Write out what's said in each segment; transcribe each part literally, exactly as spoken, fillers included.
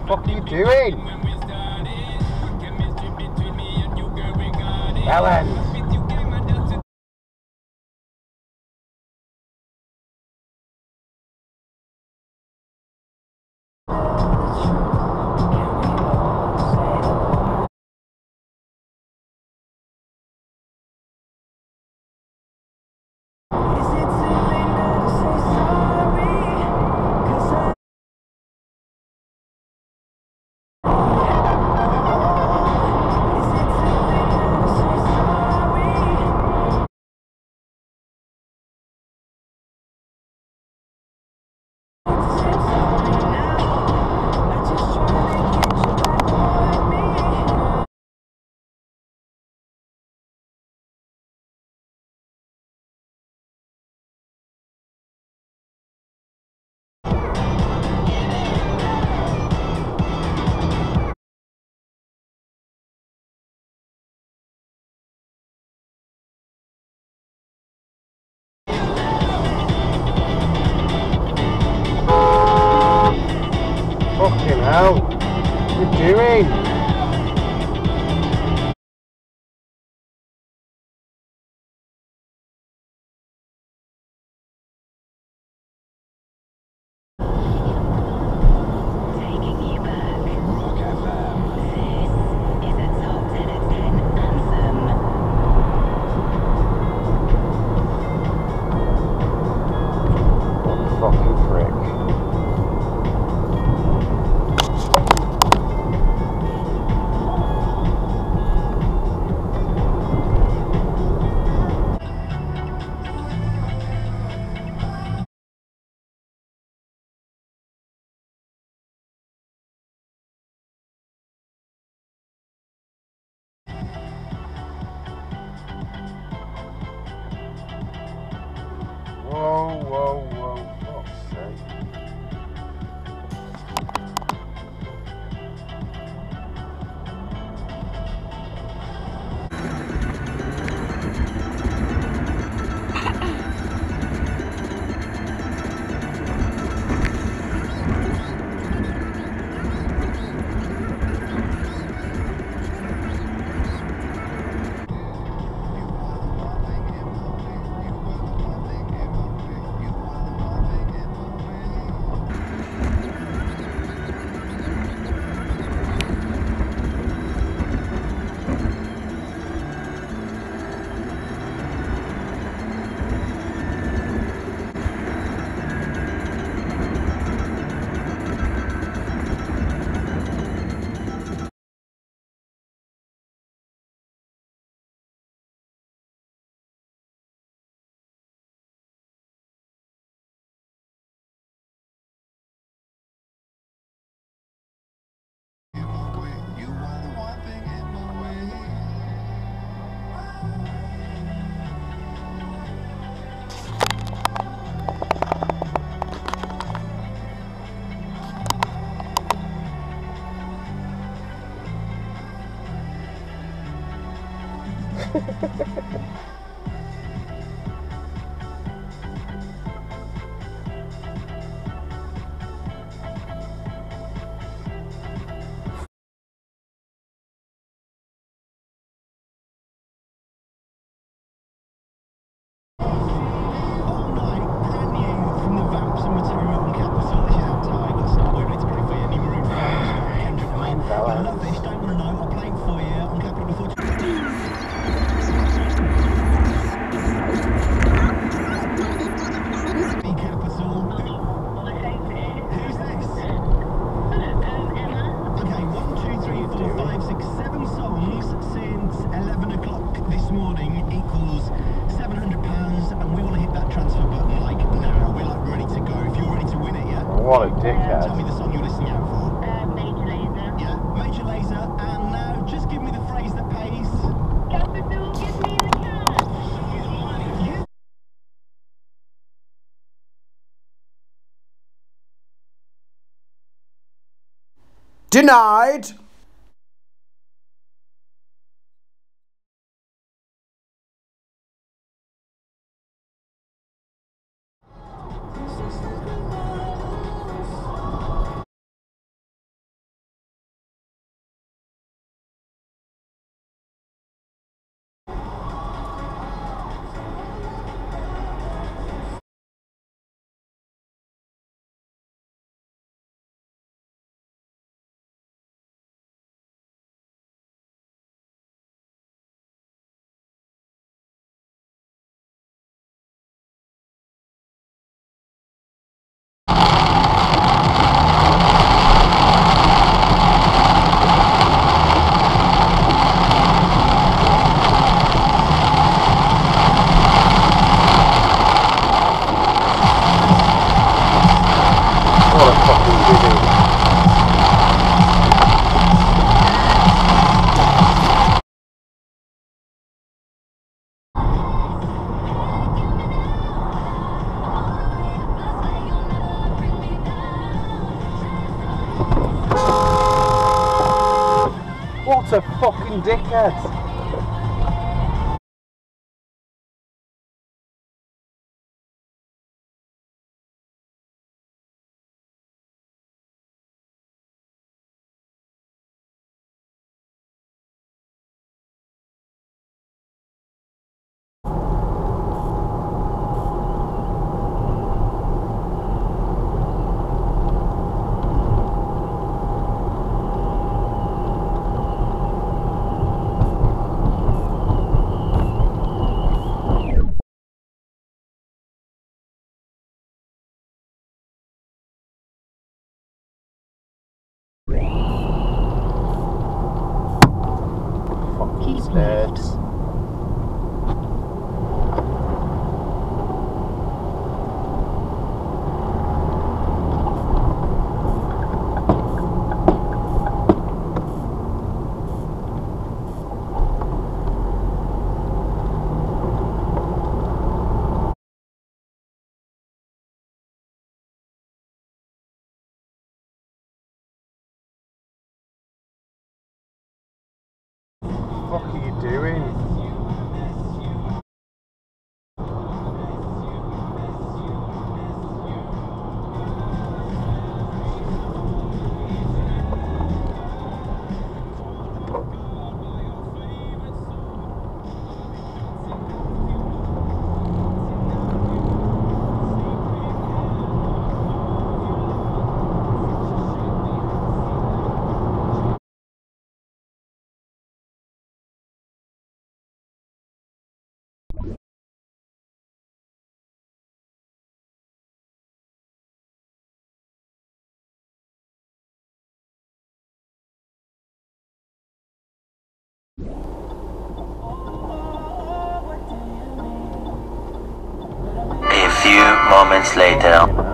fuck are you doing? Ellen! Fucking hell, what are you doing? Taking you back. Rock F M. This is a top ten at ten anthem. What the fucking frick? Whoa, whoa, whoa, fuck's sake. What a dickhead. Tell me the song you're listening out for. Uh, Major Lazer. Yeah, Major Lazer. And now, just give me the phrase that pays. Capital, give me the cash. Yeah. Denied! a fucking dickhead. Keep Dead. left. What the fuck are you doing? A few moments later. You know?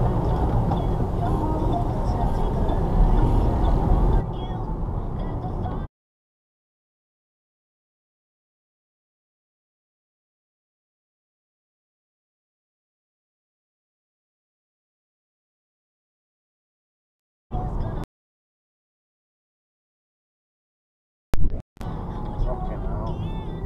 Fucking hell.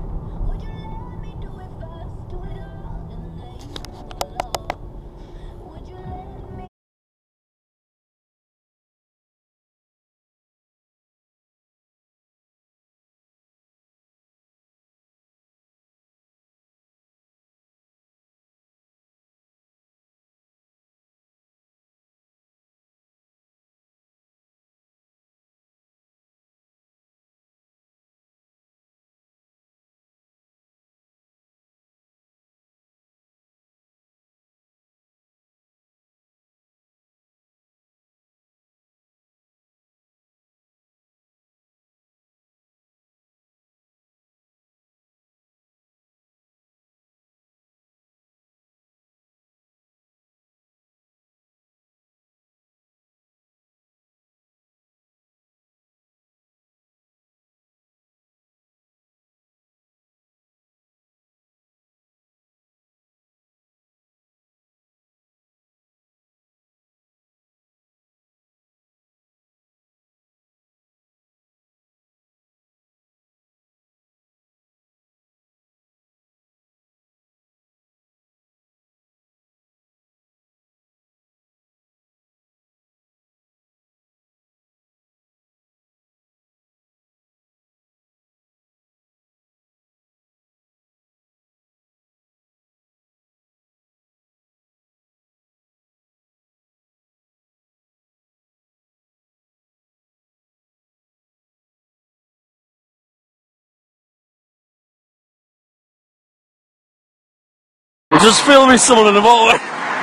We're just filming someone on the motorway.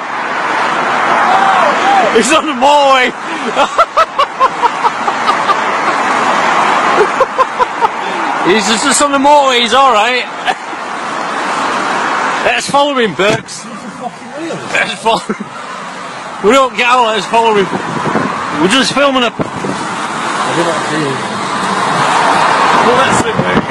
He's on the motorway. He's just, just on the motorway, he's alright. Let's follow him, Burks. Let's follow him. We don't get out, let's follow him. We're just filming a... Well, that's it, mate.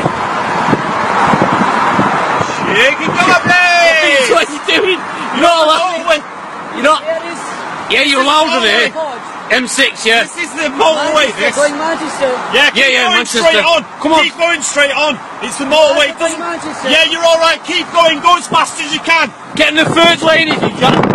Shake it up, please! What are you doing? You're not allowed. You're not. Yeah, you're louder there. M six, yeah. This is the motorway, this. Going Manchester. Yeah, keep Yeah, yeah, going Manchester. straight on. Come on. Keep going straight on. It's the motorway. It doesn't- Manchester. Yeah, you're alright. Keep going. Go as fast as you can. Get in the third lane if you can.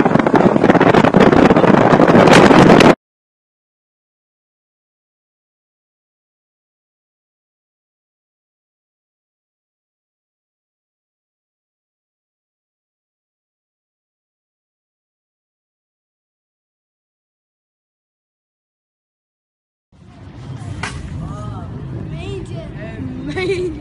Major.